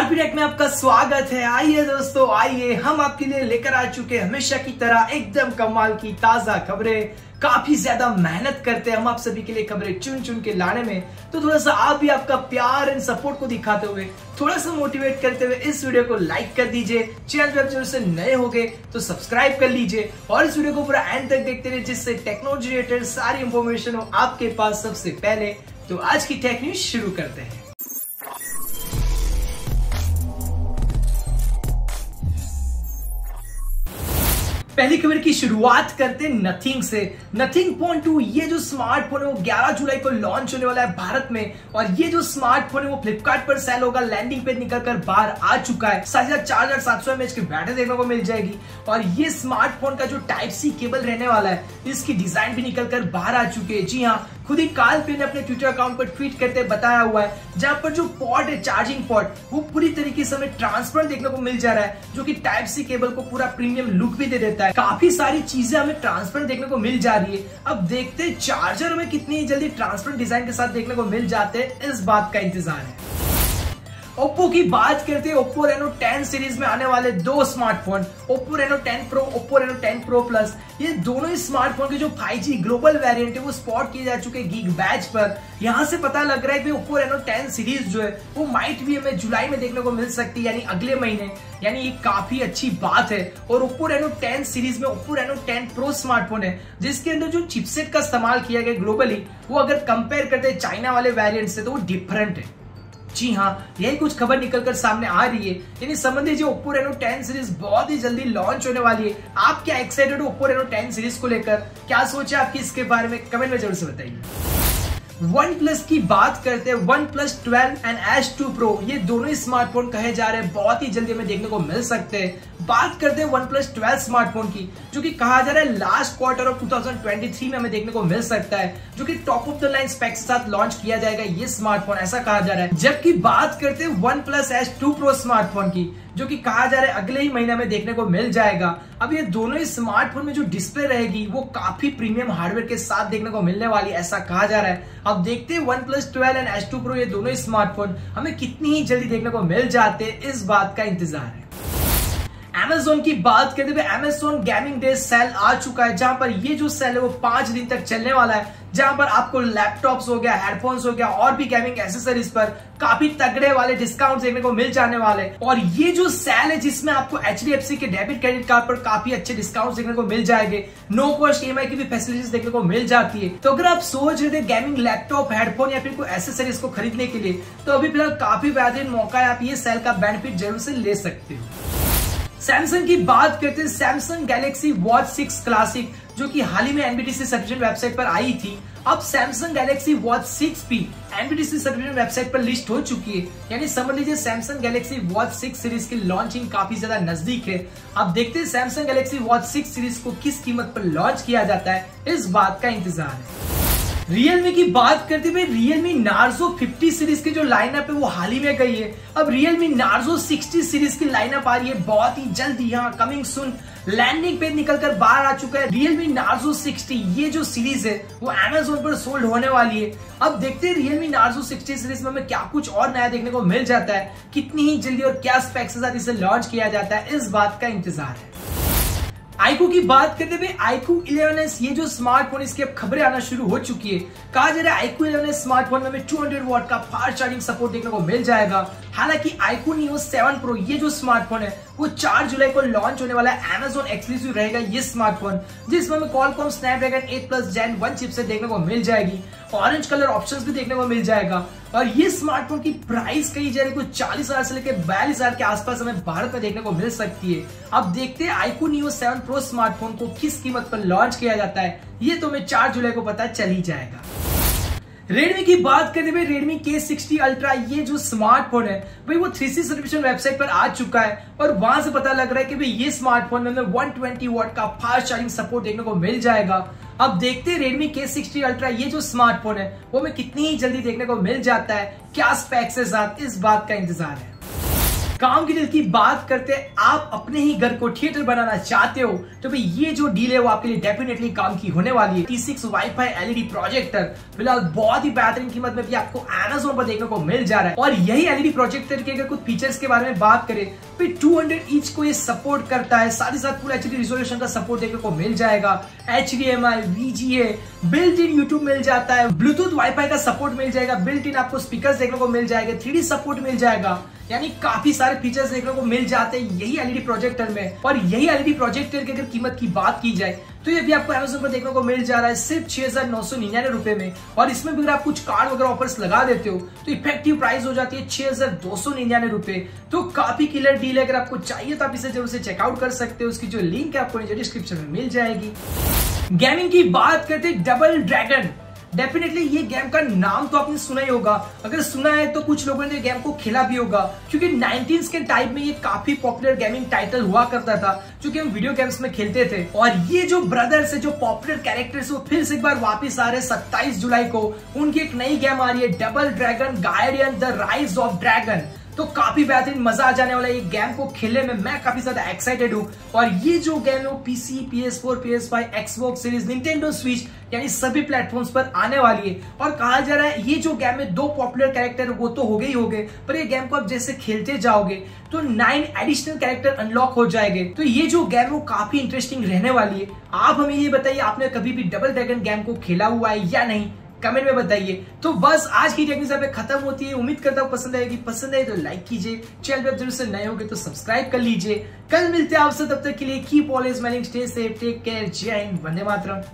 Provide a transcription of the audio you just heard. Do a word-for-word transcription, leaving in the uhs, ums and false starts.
RP take में आपका स्वागत है। आइए दोस्तों, आइए हम आपके लिए लेकर आ चुके हैं हमेशा की तरह एकदम कमाल की ताजा खबरें। काफी ज्यादा मेहनत करते हैं हम आप सभी के लिए खबरें चुन चुन के लाने में, तो थोड़ा सा आप भी आपका प्यार एंड सपोर्ट को दिखाते हुए, थोड़ा सा मोटिवेट करते हुए इस वीडियो को लाइक कर दीजिए। चैनल पर जरूर से नए हो गए तो सब्सक्राइब कर लीजिए और इस वीडियो को पूरा एंड तक देखते रहिए, जिससे टेक्नोलॉजी रिलेटेड सारी इंफॉर्मेशन हो आपके पास सबसे पहले। तो आज की टेक न्यूज शुरू करते हैं। पहली खबर की शुरुआत करते हैं नथिंग से। नथिंग फोन टू ये जो स्मार्टफोन है वो ग्यारह जुलाई को लॉन्च होने वाला है भारत में, और ये जो स्मार्टफोन है वो फ्लिपकार्ट पर सेल होगा। लैंडिंग पेज निकलकर बाहर आ चुका है। साथ ही चार हजार सात सौ एमएच की बैटरी देखने को मिल जाएगी, और ये स्मार्टफोन का जो टाइप सी केबल रहने वाला है इसकी डिजाइन भी निकलकर बाहर आ चुकी है। जी हाँ, खुद ही कार्ल पे ने अपने ट्विटर अकाउंट पर ट्वीट करते बताया हुआ है, जहां पर जो पॉट है चार्जिंग पॉट वो पूरी तरीके से हमें ट्रांसपेरेंट देखने को मिल जा रहा है, जो कि टाइप सी केबल को पूरा प्रीमियम लुक भी दे देता है। काफी सारी चीजें हमें ट्रांसपेरेंट देखने को मिल जा रही है। अब देखते हैं चार्जर हमें कितनी जल्दी ट्रांसपेरेंट डिजाइन के साथ देखने को मिल जाते हैं, इस बात का इंतजार है। ओप्पो की बात करते हैं, ओप्पो रेनो टेन सीरीज में आने वाले दो smartphone, Oppo Reno ten pro, Oppo Reno ten pro plus, ये दोनों ही स्मार्टफोन के जो फाइव जी ग्लोबल वेरिएंट है वो स्पॉट किए जा चुके गीक बैच पर। यहां से पता लग रहा है कि ओप्पो रेनो टेन सीरीज जो है वो माइट भी हमें जुलाई में देखने को मिल सकती है, यानी अगले महीने, यानी ये काफी अच्छी बात है। और ओप्पो रेनो टेन सीरीज में Oppo Reno ten pro smartphone है, जिसके अंदर जो चिपसेट का इस्तेमाल किया गया ग्लोबली, वो अगर कंपेयर करते हैं चाइना वाले वेरिएंट से तो वो डिफरेंट है। जी हाँ, यही कुछ खबर निकलकर सामने आ रही है, यानी समझ लीजिए ओप्पो रेनो टेन सीरीज बहुत ही जल्दी लॉन्च होने वाली है। आप क्या एक्साइटेड हो ओप्पो रेनो टेन सीरीज को लेकर? क्या सोचे आपकी इसके बारे में? कमेंट में जरूर से बताइए। वन प्लस की बात करते हैं, OnePlus twelve and Ace two pro, ये दोनों ही स्मार्टफोन कहे जा रहे हैं बहुत ही जल्दी हमें देखने को मिल सकते हैं। बात करते हैं वन प्लस ट्वेल्व स्मार्टफोन की, जो कि कहा जा रहा है last quarter of two thousand twenty three में हमें देखने को मिल सकता है, जो कि top of the line specs के साथ लॉन्च किया जाएगा ये स्मार्टफोन, ऐसा कहा जा रहा है। जबकि बात करते हैं OnePlus Ace two pro smartphone की, जो कि कहा जा रहा है अगले ही महीने में देखने को मिल जाएगा। अब ये दोनों ही स्मार्टफोन में जो डिस्प्ले रहेगी वो काफी प्रीमियम हार्डवेयर के साथ देखने को मिलने वाली है, ऐसा कहा जा रहा है। अब देखते हैं OnePlus twelve and Ace two pro ये दोनों ही स्मार्टफोन हमें कितनी ही जल्दी देखने को मिल जाते हैं, इस बात का इंतजार है। Amazon की बात करते हुए, Amazon गेमिंग डे सेल आ चुका है, जहां पर ये जो सेल है वो पांच दिन तक चलने वाला है, जहां पर आपको लैपटॉप्स हो गया, हेडफोन्स हो गया और भी गेमिंग एक्सेसरीज पर काफी तगड़े वाले डिस्काउंट देखने को मिल जाने वाले। और ये जो सेल है जिसमें आपको एच डी एफ सी के डेबिट क्रेडिट कार्ड पर काफी अच्छे डिस्काउंट देखने को मिल जाएंगे, no cost E M I की भी फैसिलिटीज देखने को मिल जाती है। तो अगर आप सोच रहे थे गेमिंग लैपटॉप, हेडफोन या फिर कोई एक्सेसरीज को खरीदने के लिए, तो अभी फिलहाल काफी बेहतरीन मौका है, आप ये सेल का बेनिफिट जरूर से ले सकते हो। सैमसंग की बात करते हैं, Samsung Galaxy Watch six classic, जो कि हाल ही में एनबीटीसी सर्टिफिकेशन वेबसाइट पर आई थी, अब सैमसंग गैलेक्सी वॉच सिक्स भी एनबीटीसी सर्टिफिकेशन वेबसाइट पर लिस्ट हो चुकी है। यानी समझ लीजिए Samsung Galaxy Watch six series की लॉन्चिंग काफी ज्यादा नजदीक है। अब देखते हैं Samsung Galaxy Watch six series को किस कीमत पर लॉन्च किया जाता है, इस बात का इंतजार है। Realme की बात करते हुए, Realme Narzo फिफ्टी सीरीज की जो लाइनअप है वो हाल ही में गई है। अब Realme Narzo सिक्सटी सीरीज की लाइनअप आ रही है बहुत ही जल्दी, यहाँ कमिंग सुन। लैंडिंग पेज निकलकर बाहर आ चुका है। Realme Narzo सिक्सटी ये जो सीरीज है वो Amazon पर सोल्ड होने वाली है। अब देखते हैं Realme Narzo सिक्सटी सीरीज में हमें क्या कुछ और नया देखने को मिल जाता है, कितनी ही जल्दी और क्या स्पेक्स के साथ इसे लॉन्च किया जाता है, इस बात का इंतजार है। आईक्यू की बात करते हुए, आईक्यू इलेवन एस ये जो स्मार्टफोन, इसकी अब खबरें आना शुरू हो चुकी है। कहा जा रहा है आईक्यू इलेवन एस स्मार्टफोन में हमें टू हंड्रेड वॉट का फास्ट चार्जिंग सपोर्ट देखने को मिल जाएगा। हालांकि आईक्यू नियो सेवन प्रो ये जो स्मार्टफोन है वो चार जुलाई को लॉन्च होने वाला है। Amazon एक्सक्लूसिव रहेगा ये स्मार्टफोन, जिसमें हमें Qualcomm Snapdragon eight plus Gen one chipset देखने को मिल जाएगी, ऑरेंज कलर ऑप्शंस भी देखने को मिल जाएगा। और ये स्मार्टफोन की प्राइस कही जा रही है कुछ चालीस हजार से लेकर बयालीस हजार के आसपास हमें भारत में देखने को मिल सकती है। अब देखते हैं iQOO Neo seven pro smartphone को किस कीमत पर लॉन्च किया जाता है, ये तो हमें चार जुलाई को पता चल ही जाएगा। Redmi की बात करते हुए, Redmi के सिक्सटी अल्ट्रा ये जो स्मार्टफोन है भाई वो थ्री सी सर्टिफिकेशन वेबसाइट पर आ चुका है, और वहां से पता लग रहा है कि भाई ये स्मार्टफोन में हमें वन ट्वेंटी वॉट का फास्ट चार्जिंग सपोर्ट देखने को मिल जाएगा। अब देखते हैं Redmi के सिक्सटी अल्ट्रा ये जो स्मार्टफोन है वो हमें कितनी ही जल्दी देखने को मिल जाता है, क्या स्पेक्स के साथ, इस बात का इंतजार है। काम की डील की बात करते हैं, आप अपने ही घर को थिएटर बनाना चाहते हो तो भाई ये जो डील है वो आपके लिए डेफिनेटली काम की होने वाली है। T six WiFi LED projector फिलहाल बहुत ही बेहतरीन कीमत में भी आपको Amazon पर देखने को मिल जा रहा है। और यही एलईडी प्रोजेक्टर के अगर कुछ फीचर्स के बारे में बात करें तो टू हंड्रेड इंच को ये सपोर्ट करता है, साथ ही साथ फुल एचडी रिजोल्यूशन का सपोर्ट देखने को मिल जाएगा। H D M I, V G A, built in YouTube मिल जाता है, ब्लूटूथ वाईफाई का सपोर्ट मिल जाएगा, बिल्ट इन आपको स्पीकर्स देखने को मिल जाएगा, थ्री डी सपोर्ट मिल जाएगा, यानी काफी सारे फीचर्स देखने को मिल जाते हैं यही एलईडी प्रोजेक्टर में। और यही एलईडी प्रोजेक्टर की अगर कीमत की बात की जाए तो ये भी आपको Amazon पर देखने को मिल जा रहा है सिर्फ छह हजार नौ सौ निन्यानवे रुपए में। और इसमें भी अगर आप कुछ कार्ड वगैरह ऑफर्स लगा देते हो तो इफेक्टिव प्राइस हो जाती है छह हजार दो सौ निन्यानवे रुपए। तो काफी किलर डील है, अगर आपको चाहिए तो आप इसे जरूर से चेकआउट कर सकते हो। उसकी जो लिंक है आपको नीचे डिस्क्रिप्शन में मिल जाएगी। गेमिंग की बात करते डबल ड्रैगन, डेफिनेटली ये गेम का नाम तो आपने सुना ही होगा, अगर सुना है तो कुछ लोगों ने गेम को खेला भी होगा क्योंकि नाइनटीज़ के टाइम में ये काफी पॉपुलर गेमिंग टाइटल हुआ करता था जो कि हम वीडियो गेम्स में खेलते थे। और ये जो ब्रदर्स है, जो पॉपुलर कैरेक्टर्स, वो फिर से एक बार वापस आ रहे हैं सत्ताईस जुलाई को। उनकी एक नई गेम आ रही है Double Dragon Gaiden the rise of dragon. तो काफी बेहतरीन मजा आ जाने वाला है ये गेम को खेलने में, मैं काफी ज्यादा एक्साइटेड हूँ। और ये जो गेम है वो PC, P S four, P S five, Xbox series, Nintendo Switch यानी सभी प्लेटफॉर्म्स पर आने वाली है। और कहा जा रहा है ये जो गेम में दो पॉपुलर कैरेक्टर वो तो हो गए ही हो गए, पर ये गेम को आप जैसे खेलते जाओगे तो नाइन एडिशनल कैरेक्टर अनलॉक हो जाएंगे। तो ये जो गेम वो काफी इंटरेस्टिंग रहने वाली है। आप हमें ये बताइए, आपने कभी भी डबल ड्रैगन गेम को खेला हुआ है या नहीं, कमेंट में बताइए। तो बस आज की टेक्निक पे खत्म होती है। उम्मीद करता हूँ पसंद आएगी, पसंद आए तो लाइक कीजिए, चैनल पे जरूर से नए होंगे तो सब्सक्राइब कर लीजिए। कल मिलते हैं आपसे, तब तक के लिए keep always smiling, stay safe, take care, जय हिंद, वंदे मातरम।